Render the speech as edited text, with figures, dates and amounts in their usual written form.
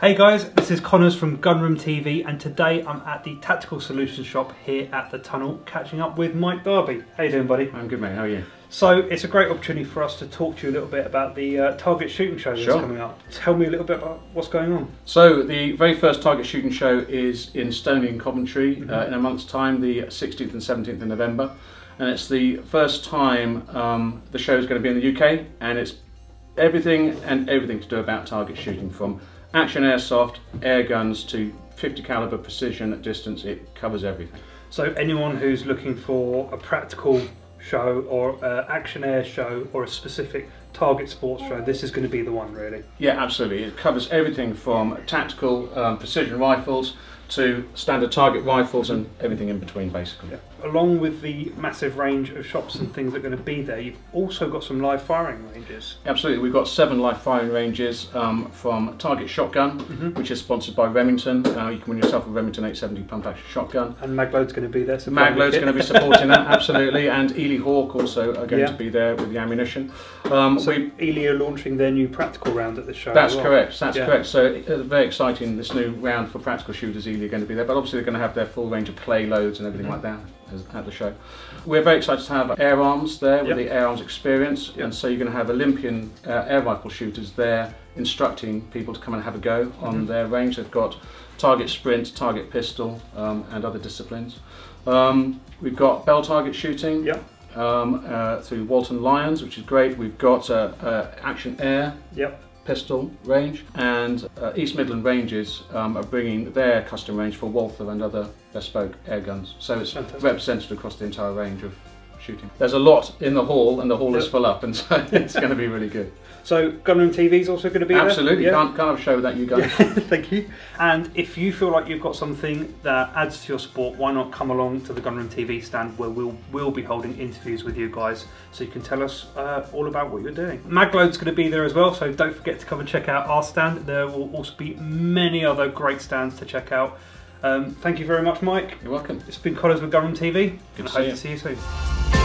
Hey guys, this is Connors from Gunroom TV, and today I'm at the Tactical Solutions shop here at the Tunnel, catching up with Mike Darby. How you doing, buddy? I'm good, mate. How are you? So it's a great opportunity for us to talk to you a little bit about the Target Shooting Show that's coming up. Tell me a little bit about what's going on. So the very first Target Shooting Show is in Stoney in Coventry in a month's time, the 16th and 17th of November, and it's the first time the show is going to be in the UK, and it's everything to do about target shooting, from action airsoft, air guns to 50 caliber precision at distance. It covers everything. So anyone who's looking for a practical show or action air show or a specific target sports show, this is going to be the one, really. Yeah, absolutely. It covers everything from tactical precision rifles to standard target rifles and everything in between, basically. Yeah. Along with the massive range of shops and things that are going to be there, you've also got some live firing ranges. Absolutely. We've got 7 live firing ranges from Target Shotgun, which is sponsored by Remington. You can win yourself a Remington 870 pump action shotgun. And Magload's going to be there. Magload's going to be supporting that, absolutely. And Ely Hawk also are going to be there with the ammunition. So Ely are launching their new practical round at the show. That's correct. That's correct. So very exciting, this new round for practical shooters. Ely are going to be there, but obviously they're going to have their full range of play loads and everything like that at the show. We're very excited to have Air Arms there with the Air Arms experience, and so you're going to have Olympian air rifle shooters there instructing people to come and have a go on their range. They've got target sprint, target pistol, and other disciplines. We've got bell target shooting through Walton Lions, which is great. We've got action air pistol range, and East Midland Ranges are bringing their custom range for Walther and other bespoke air guns. So it's represented across the entire range of shooting. There's a lot in the hall, and the hall is full up, and so it's going to be really good. So Gunroom TV is also going to be there? Absolutely, can't have a show without you guys. Thank you. And if you feel like you've got something that adds to your sport, why not come along to the Gunroom TV stand, where we'll be holding interviews with you guys, so you can tell us all about what you're doing. Magload's going to be there as well, so don't forget to come and check out our stand. There will also be many other great stands to check out. Thank you very much, Mike. You're welcome. It's been Connors with Gunroom TV. Good and I hope to see you soon.